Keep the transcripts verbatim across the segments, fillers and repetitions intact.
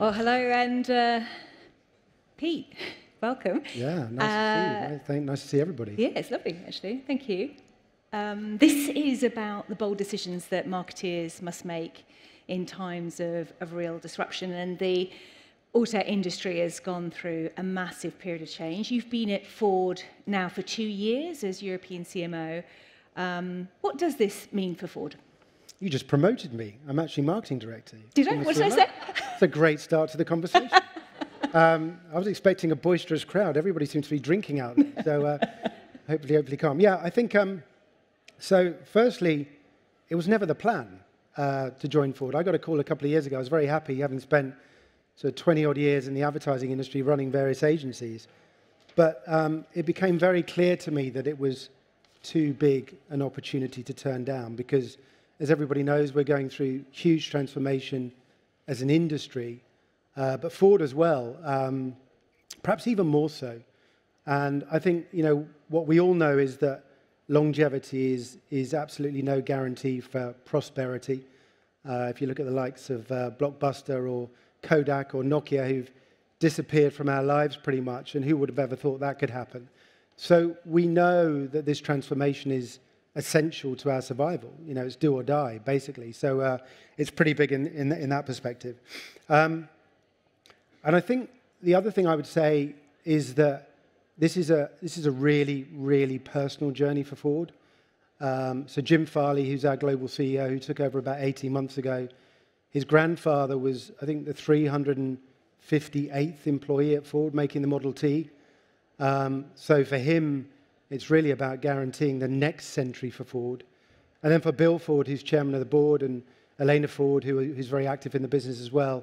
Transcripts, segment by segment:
Well, hello, and uh, Pete, welcome. Yeah, nice uh, to see you. Thank, nice to see everybody. Yeah, it's lovely, actually. Thank you. Um, this is about the bold decisions that marketeers must make in times of, of real disruption, and the auto industry has gone through a massive period of change. You've been at Ford now for two years as European C M O. Um, what does this mean for Ford? You just promoted me. I'm actually marketing director. Did I? What did I say? It's a great start to the conversation. um, I was expecting a boisterous crowd. Everybody seems to be drinking out there. So uh, hopefully, hopefully calm. Yeah, I think, um, so firstly, it was never the plan uh, to join Ford. I got a call a couple of years ago. I was very happy, having spent sort of twenty odd years in the advertising industry running various agencies. But um, it became very clear to me that it was too big an opportunity to turn down because, as everybody knows, we're going through huge transformation as an industry, uh, but Ford as well, um, perhaps even more so. And I think, you know, what we all know is that longevity is, is absolutely no guarantee for prosperity. Uh, if you look at the likes of uh, Blockbuster or Kodak or Nokia, who've disappeared from our lives pretty much, and who would have ever thought that could happen? So we know that this transformation is essential to our survival. You know, it's do or die, basically. So uh, it's pretty big in, in, in that perspective. Um, and I think the other thing I would say is that this is a, this is a really, really personal journey for Ford. Um, so Jim Farley, who's our global C E O, who took over about eighteen months ago, his grandfather was, I think, the three hundred fifty-eighth employee at Ford, making the Model T. Um, so for him, it's really about guaranteeing the next century for Ford. And then for Bill Ford, who's chairman of the board, and Elena Ford, who, who's very active in the business as well,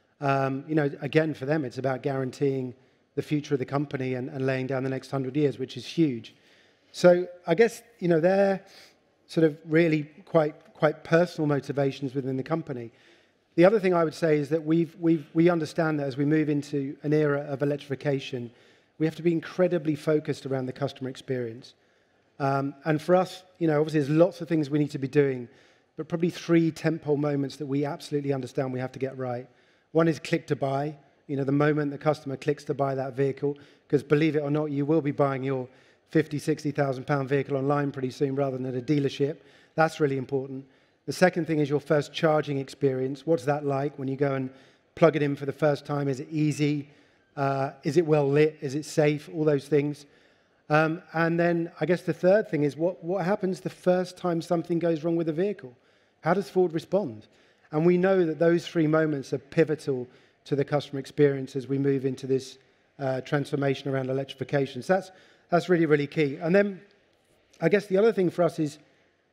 um, you know, again, for them, it's about guaranteeing the future of the company and, and laying down the next hundred years, which is huge. So I guess, you know, they're sort of really quite, quite personal motivations within the company. The other thing I would say is that we've, we've, we understand that as we move into an era of electrification, we have to be incredibly focused around the customer experience. Um, and for us, you know, obviously there's lots of things we need to be doing, but probably three tentpole moments that we absolutely understand we have to get right. One is click to buy. You know, the moment the customer clicks to buy that vehicle, because believe it or not, you will be buying your fifty, sixty thousand pound vehicle online pretty soon rather than at a dealership. That's really important. The second thing is your first charging experience. What's that like when you go and plug it in for the first time? Is it easy? Uh, is it well lit? Is it safe? All those things. Um, and then I guess the third thing is what, what happens the first time something goes wrong with a vehicle? How does Ford respond? And we know that those three moments are pivotal to the customer experience as we move into this uh, transformation around electrification. So that's, that's really, really key. And then I guess the other thing for us is,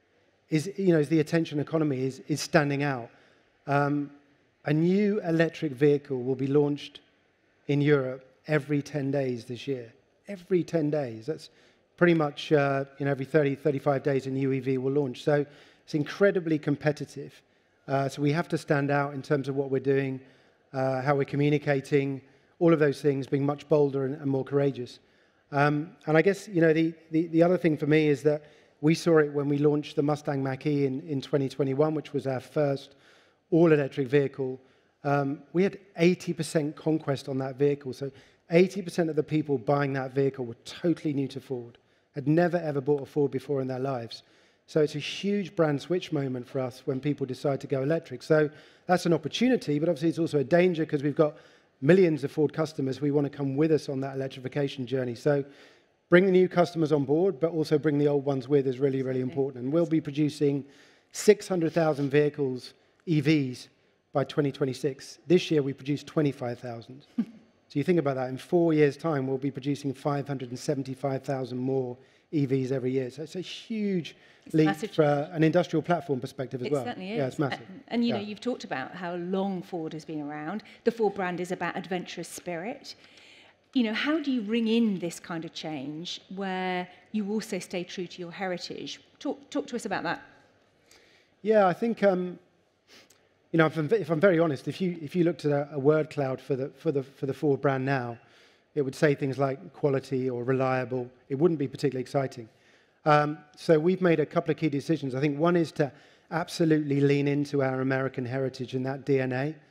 is you know, is the attention economy is, is standing out. Um, a new electric vehicle will be launched in Europe every ten days this year. Every ten days. That's pretty much, uh, you know, every thirty, thirty-five days a new E V will launch. So it's incredibly competitive. Uh, so we have to stand out in terms of what we're doing, uh, how we're communicating, all of those things, being much bolder and, and more courageous. Um, and I guess, you know, the, the, the other thing for me is that we saw it when we launched the Mustang Mach-E in, in twenty twenty-one, which was our first all-electric vehicle. Um, we had eighty percent conquest on that vehicle. So eighty percent of the people buying that vehicle were totally new to Ford, had never, ever bought a Ford before in their lives. So it's a huge brand switch moment for us when people decide to go electric. So that's an opportunity, but obviously it's also a danger because we've got millions of Ford customers who want to come with us on that electrification journey. So bring the new customers on board, but also bring the old ones with is really, really important. And we'll be producing six hundred thousand vehicles, E Vs, by twenty twenty-six. This year we produced twenty-five thousand. So you think about that, in four years' time we'll be producing five hundred seventy-five thousand more E Vs every year. So it's a huge it's leap for uh, an industrial platform perspective as it well. It certainly is. Yeah, it's massive. And, and you yeah. know, you've talked about how long Ford has been around. The Ford brand is about adventurous spirit. You know, how do you ring in this kind of change where you also stay true to your heritage? Talk, talk to us about that. Yeah, I think, um, you know, if I'm, if I'm very honest, if you, if you looked at a, a word cloud for the, for, the, for the Ford brand now, it would say things like quality or reliable. It wouldn't be particularly exciting. Um, so we've made a couple of key decisions. I think one is to absolutely lean into our American heritage and that D N A.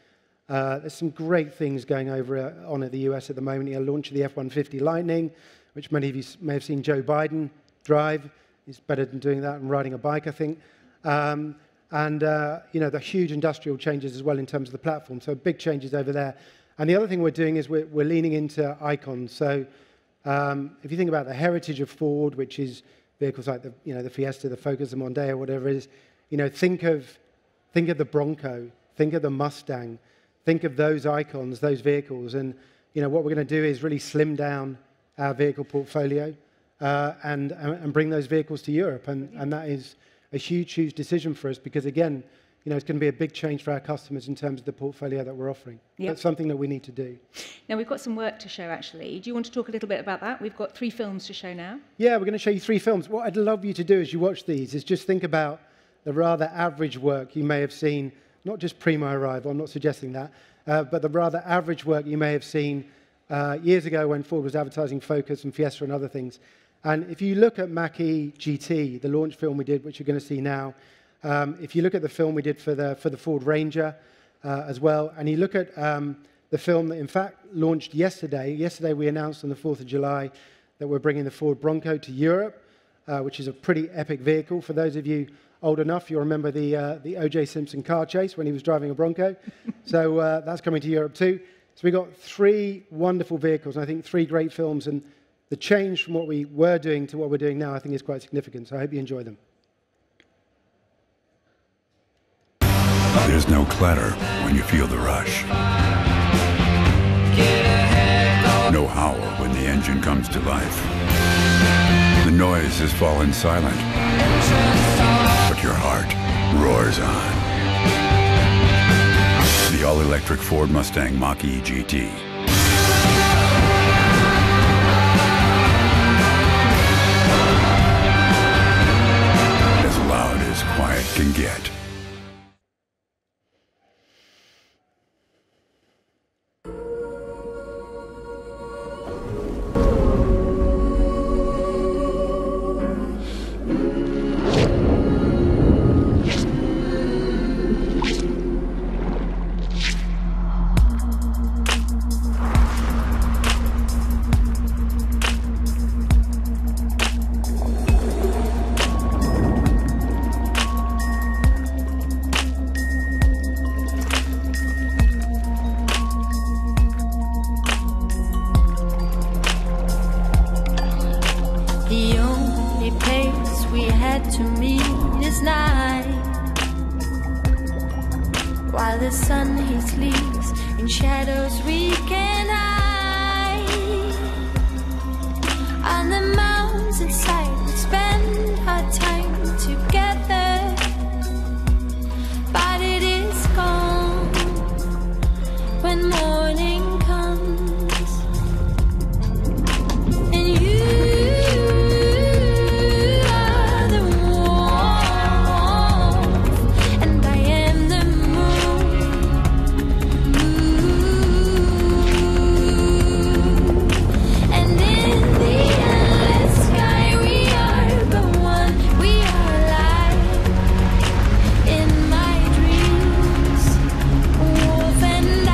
Uh, there's some great things going over uh, on at the U S at the moment. You're launching the F one fifty Lightning, which many of you may have seen Joe Biden drive. He's better than doing that and riding a bike, I think. Um, and, uh, you know, the huge industrial changes as well in terms of the platform. So big changes over there. And the other thing we're doing is we're, we're leaning into icons. So um, if you think about the heritage of Ford, which is vehicles like the, you know, the Fiesta, the Focus, the Mondeo, whatever it is, you know, think of, think of the Bronco, think of the Mustang, think of those icons, those vehicles. And, you know, what we're going to do is really slim down our vehicle portfolio uh, and, and bring those vehicles to Europe. And, and that is a huge, huge decision for us because, again, you know, it's going to be a big change for our customers in terms of the portfolio that we're offering. Yep. That's something that we need to do. Now, we've got some work to show, actually. Do you want to talk a little bit about that? We've got three films to show now. Yeah, we're going to show you three films. What I'd love you to do as you watch these is just think about the rather average work you may have seen, not just pre-my-arrival, I'm not suggesting that, uh, but the rather average work you may have seen uh, years ago when Ford was advertising Focus and Fiesta and other things. And if you look at Mach-E G T, the launch film we did, which you're going to see now, um, if you look at the film we did for the, for the Ford Ranger uh, as well, and you look at um, the film that, in fact, launched yesterday. Yesterday we announced on the fourth of July that we're bringing the Ford Bronco to Europe, uh, which is a pretty epic vehicle. For those of you old enough, you'll remember the, uh, the O J Simpson car chase when he was driving a Bronco. So uh, that's coming to Europe too. So we've got three wonderful vehicles, and I think three great films, and the change from what we were doing to what we're doing now, I think, is quite significant. So I hope you enjoy them. There's no clatter when you feel the rush. No howl when the engine comes to life. The noise has fallen silent, but your heart roars on. The all-electric Ford Mustang Mach-E G T. As loud as quiet can get. While the sun he sleeps, in shadows we can hide. On the mountain side we spend our time together, but it is gone when morning comes. And you are the wolf, and I am the and in the endless sky we are but one, we are light in my dreams, wolf and I.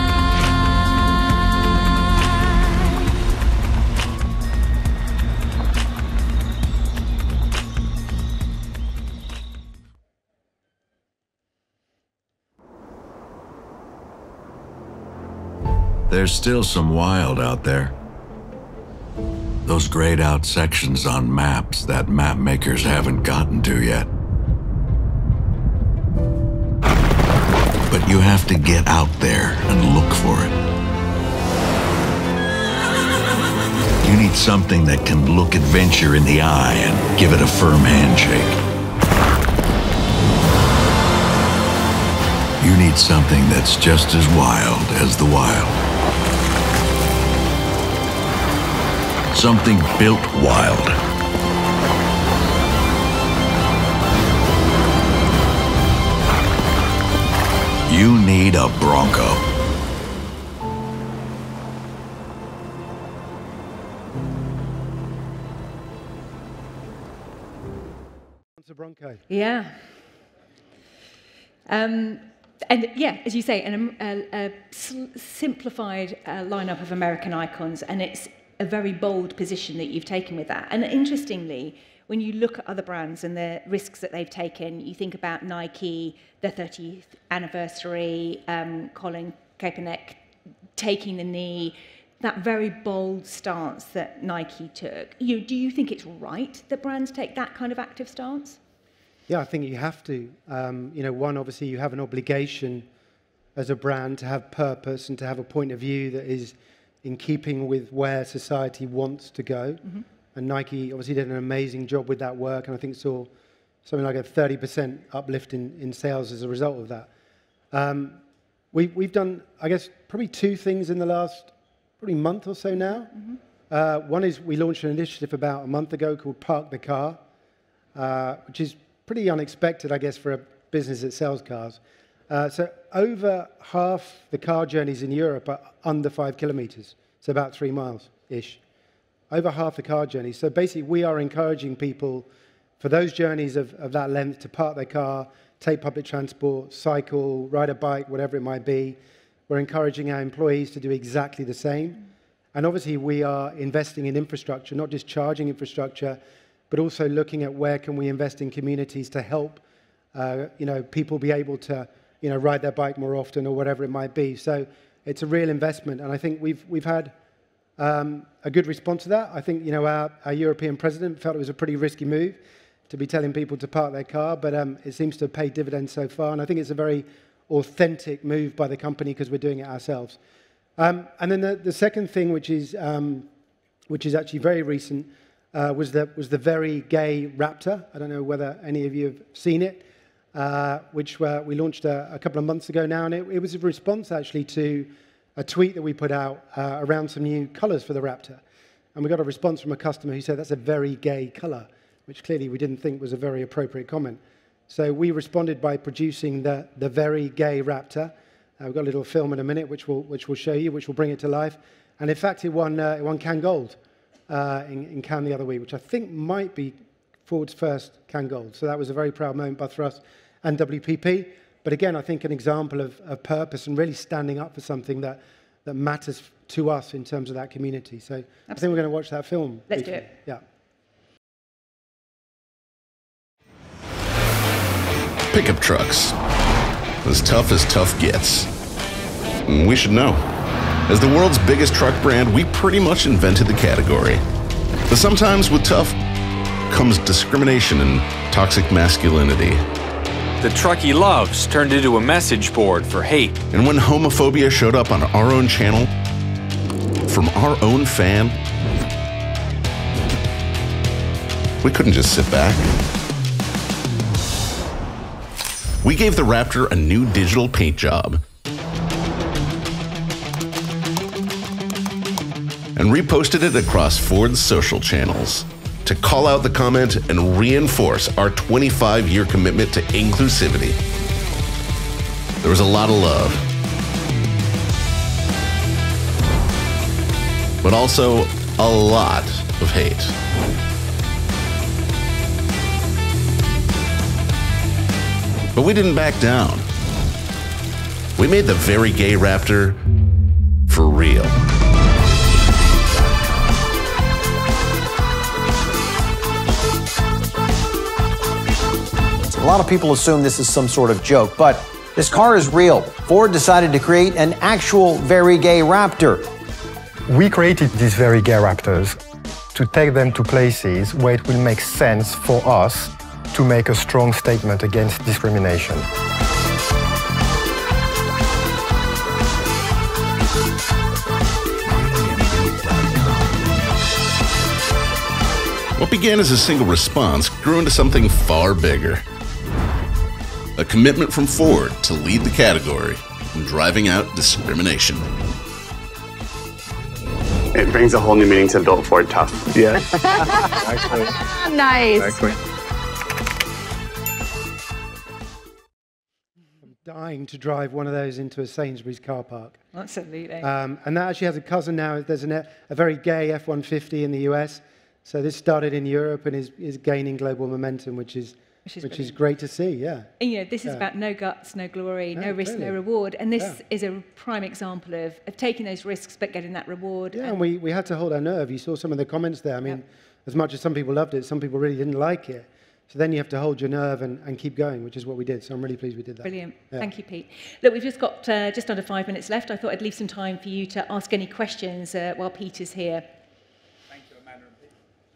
There's still some wild out there. Those grayed out sections on maps that map makers haven't gotten to yet. But you have to get out there and look for it. You need something that can look adventure in the eye and give it a firm handshake. You need something that's just as wild as the wild. Something built wild. You need a Bronco. It's a Bronco. Yeah. Um, and yeah, as you say, an, a, a simplified uh, lineup of American icons, and it's a very bold position that you've taken with that. And interestingly, when you look at other brands and the risks that they've taken, you think about Nike, their thirtieth anniversary, um, Colin Kaepernick taking the knee, that very bold stance that Nike took. You, do you think it's right that brands take that kind of active stance? Yeah, I think you have to. Um, you know, one, obviously, you have an obligation as a brand to have purpose and to have a point of view that is in keeping with where society wants to go. Mm-hmm. And Nike obviously did an amazing job with that work, and I think saw something like a thirty percent uplift in, in sales as a result of that. Um, we, we've done, I guess, probably two things in the last probably month or so now. Mm-hmm. Uh, one is we launched an initiative about a month ago called Park the Car, uh, which is pretty unexpected, I guess, for a business that sells cars. Uh, so over half the car journeys in Europe are under five kilometers, so about three miles-ish. Over half the car journeys. So basically, we are encouraging people for those journeys of, of that length to park their car, take public transport, cycle, ride a bike, whatever it might be. We're encouraging our employees to do exactly the same. And obviously, we are investing in infrastructure, not just charging infrastructure, but also looking at where can we invest in communities to help uh, you know, people be able to you know, ride their bike more often or whatever it might be. So it's a real investment. And I think we've, we've had Um, a good response to that. I think, you know, our, our European president felt it was a pretty risky move to be telling people to park their car, but um, it seems to have paid dividends so far. And I think it's a very authentic move by the company because we're doing it ourselves. Um, and then the, the second thing, which is um, which is actually very recent, uh, was the was the very gay Raptor. I don't know whether any of you have seen it, uh, which uh, we launched a, a couple of months ago now, and it, it was a response actually to a tweet that we put out uh, around some new colours for the Raptor. And we got a response from a customer who said, that's a very gay colour, which clearly we didn't think was a very appropriate comment. So we responded by producing the, the very gay Raptor. Uh, we've got a little film in a minute, which we'll, which we'll show you, which will bring it to life. And in fact, it won, uh, it won Cannes Gold uh, in, in Cannes the other week, which I think might be Ford's first Cannes Gold. So that was a very proud moment both for us and W P P. But again, I think an example of, of purpose and really standing up for something that, that matters to us in terms of that community. So Absolutely. I think we're going to watch that film. Let's briefly. do it. Yeah. Pickup trucks. As tough as tough gets. We should know. As the world's biggest truck brand, we pretty much invented the category. But sometimes with tough comes discrimination and toxic masculinity. The truck he loves turned into a message board for hate. And when homophobia showed up on our own channel, from our own fan, we couldn't just sit back. We gave the Raptor a new digital paint job and reposted it across Ford's social channels to call out the comment and reinforce our twenty-five year commitment to inclusivity. There was a lot of love, but also a lot of hate. But we didn't back down. We made the very gay Raptor for real. A lot of people assume this is some sort of joke, but this car is real. Ford decided to create an actual very gay Raptor. We created these very gay Raptors to take them to places where it will make sense for us to make a strong statement against discrimination. What began as a single response grew into something far bigger. A commitment from Ford to lead the category in driving out discrimination. It brings a whole new meaning to adult Ford tough. Yeah. Nice. Exactly. I'm dying to drive one of those into a Sainsbury's car park. Absolutely. Um, and that actually has a cousin now. There's an, a very gay F one fifty in the U S. So this started in Europe and is, is gaining global momentum, which is Which is, which is great to see, yeah. And, you know, this is yeah. about no guts, no glory, no, no risk, clearly. no reward. And this yeah. is a prime example of, of taking those risks but getting that reward. Yeah, and, and we, we had to hold our nerve. You saw some of the comments there. I mean, yeah. as much as some people loved it, some people really didn't like it. So then you have to hold your nerve and, and keep going, which is what we did. So I'm really pleased we did that. Brilliant. Yeah. Thank you, Pete. Look, we've just got uh, just under five minutes left. I thought I'd leave some time for you to ask any questions uh, while Pete is here. Thank you, Amanda and Pete.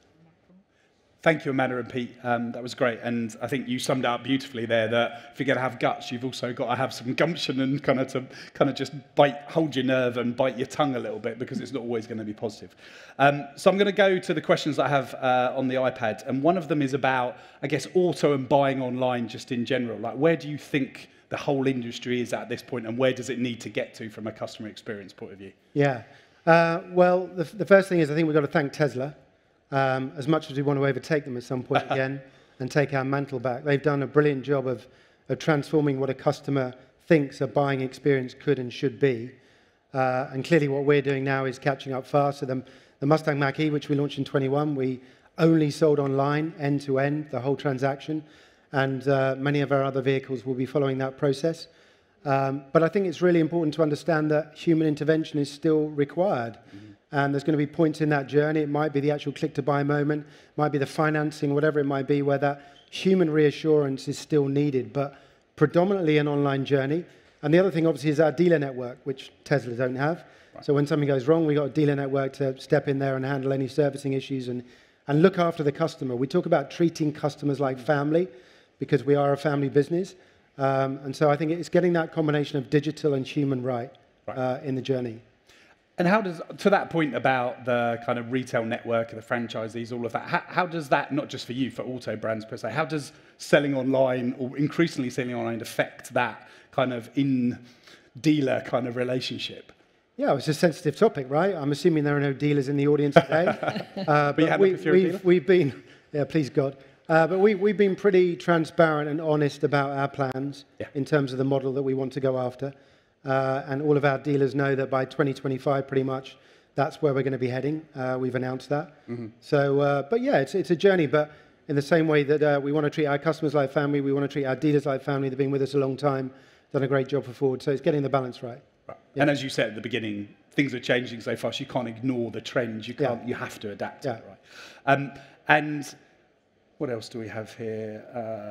Thank you, Amanda and Pete. Um, that was great. And I think you summed up beautifully there that if you're going to have guts, you've also got to have some gumption and kind of to kind of just bite, hold your nerve and bite your tongue a little bit, because it's not always going to be positive. Um, so I'm going to go to the questions that I have uh, on the iPad. And one of them is about, I guess, auto and buying online just in general. Like, where do you think the whole industry is at this point, and where does it need to get to from a customer experience point of view? Yeah. Uh, well, the, the first thing is I think we've got to thank Tesla. Um, as much as we want to overtake them at some point again and take our mantle back. They've done a brilliant job of, of transforming what a customer thinks a buying experience could and should be. Uh, and clearly what we're doing now is catching up fast. So the, the Mustang Mach-E, which we launched in twenty-one, we only sold online, end-to-end, the whole transaction. And uh, many of our other vehicles will be following that process. Um, but I think it's really important to understand that human intervention is still required. Mm-hmm. And there's going to be points in that journey. It might be the actual click-to-buy moment, might be the financing, whatever it might be, where that human reassurance is still needed, but predominantly an online journey. And the other thing, obviously, is our dealer network, which Tesla don't have. Right. So when something goes wrong, we've got a dealer network to step in there and handle any servicing issues and, and look after the customer. We talk about treating customers like family, because we are a family business. Um, and so I think it's getting that combination of digital and human right, right. Uh, in the journey. And how does, to that point about the kind of retail network, the franchisees, all of that, how, how does that, not just for you, for auto brands per se, how does selling online, or increasingly selling online, affect that kind of in-dealer kind of relationship? Yeah, it's a sensitive topic, right? I'm assuming there are no dealers in the audience today. uh, but but we, if you're we've, a dealer? we've been, yeah, please God. Uh, but we, we've been pretty transparent and honest about our plans yeah. in terms of the model that we want to go after. Uh, and all of our dealers know that by twenty twenty-five, pretty much, that's where we're going to be heading. Uh, we've announced that. Mm-hmm. So, uh, but yeah, it's, it's a journey. But in the same way that uh, we want to treat our customers like family, we want to treat our dealers like family. They've been with us a long time, done a great job for Ford. So it's getting the balance right. right. Yeah. And as you said at the beginning, things are changing so fast. You can't ignore the trends. You can't. Yeah. You have to adapt to yeah. it, right? Um, and what else do we have here?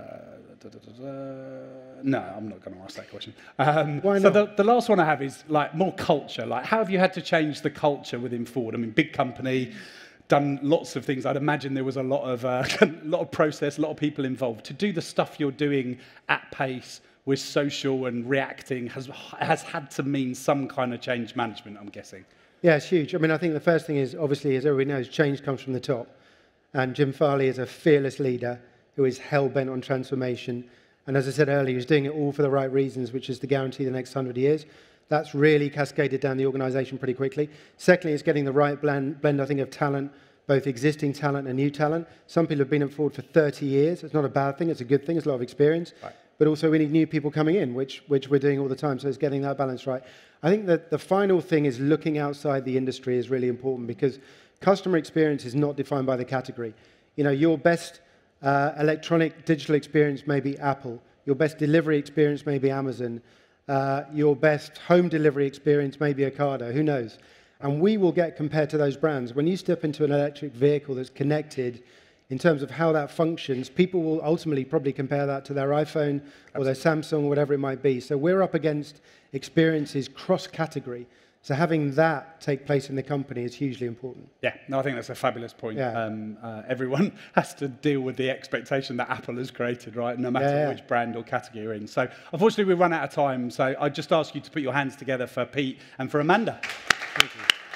Uh, da, da, da, da. No, I'm not going to ask that question. Um, Why not? So the, the last one I have is like more culture. Like, how have you had to change the culture within Ford? I mean, big company, done lots of things. I'd imagine there was a lot of uh, a lot of process, a lot of people involved. To do the stuff you're doing at pace with social and reacting has has had to mean some kind of change management, I'm guessing. Yeah, it's huge. I mean, I think the first thing is, obviously, as everybody knows, change comes from the top. And Jim Farley is a fearless leader who is hell-bent on transformation. And as I said earlier, he's doing it all for the right reasons, which is to guarantee the next hundred years. That's really cascaded down the organisation pretty quickly. Secondly, it's getting the right blend, blend, I think, of talent, both existing talent and new talent. Some people have been at Ford for thirty years. It's not a bad thing. It's a good thing. It's a lot of experience. Right. But also we need new people coming in, which, which we're doing all the time. So it's getting that balance right. I think that the final thing is looking outside the industry is really important, because customer experience is not defined by the category. You know, your best uh, electronic digital experience may be Apple. Your best delivery experience may be Amazon. Uh, your best home delivery experience may be Ocado. Who knows? And we will get compared to those brands. When you step into an electric vehicle that's connected, in terms of how that functions, people will ultimately probably compare that to their iPhone or their Samsung, whatever it might be. So we're up against experiences cross-category. So having that take place in the company is hugely important. Yeah, no, I think that's a fabulous point. Yeah. Um, uh, everyone has to deal with the expectation that Apple has created, right? No matter yeah, yeah. which brand or category you're in. So unfortunately, we've run out of time. So I just ask you to put your hands together for Pete and for Amanda. Thank you.